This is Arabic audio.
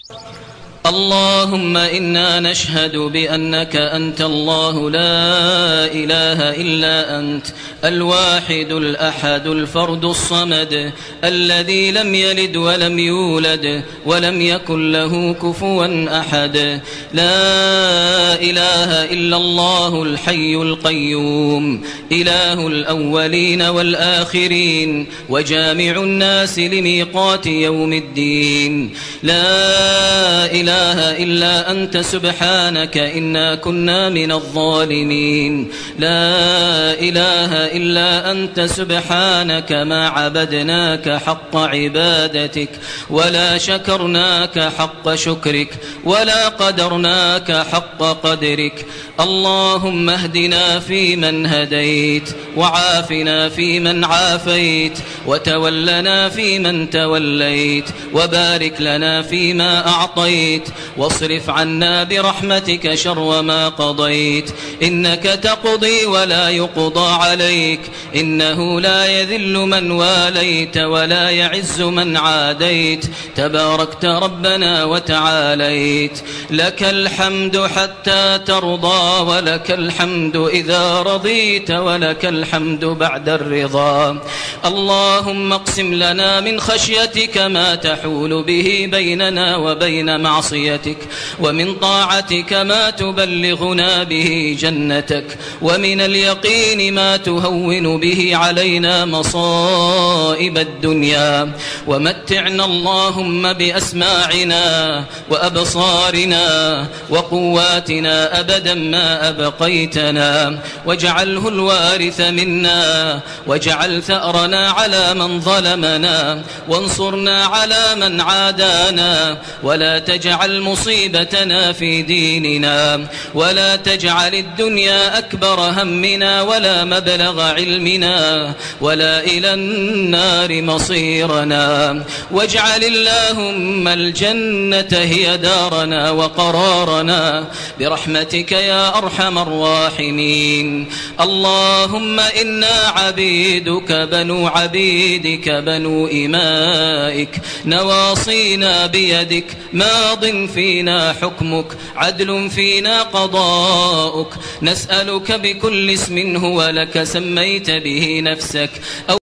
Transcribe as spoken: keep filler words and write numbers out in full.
اللهم إنا نشهد بأنك أنت الله لا إله إلا أنت الواحد الأحد الفرد الصمد الذي لم يلد ولم يولد ولم يكن له كفوا أحد. لا إله إلا الله الحي القيوم إله الأولين والآخرين وجامع الناس لميقات يوم الدين. لا إله إلا أنت سبحانك إنا كنا من الظالمين. لا إله إلا أنت سبحانك ما عبدناك حق عبادتك ولا شكرناك حق شكرك ولا قدرناك حق قدرك. اللهم اهدنا فيمن هديت وعافنا فيمن عافيت وتولنا فيمن توليت وبارك لنا فيما أعطيت واصرف عنا برحمتك شر ما قضيت. إنك تقضي ولا يقضى عليك إنه لا يذل من واليت ولا يعز من عاديت تباركت ربنا وتعاليت. لك الحمد حتى ترضى ولك الحمد إذا رضيت ولك الحمد بعد الرضا. اللهم اقسم لنا من خشيتك ما تحول به بيننا وبين معصيتك ومن طاعتك ما تبلغنا به جنتك ومن اليقين ما تهون به علينا مصائب الدنيا. ومتعنا اللهم بأسماعنا وأبصارنا وقواتنا أبدا ما أبقيتنا واجعله الوارث منا واجعل ثأرنا على من ظلمنا وانصرنا على من عادانا ولا تجعل مصيبتنا في ديننا ولا تجعل الدنيا أكبر همنا ولا مبلغ علمنا ولا إلى النار مصيرنا. واجعل اللهم الجنة هي دارنا وقرارنا برحمتك يا أرحم الراحمين. اللهم إنا عبيدك بنو عبيدك بنو إمائك نواصينا بيدك ماض فينا حكمك عدل فينا قضاؤك. نسألك بكل اسم هو لك سميت به نفسك أو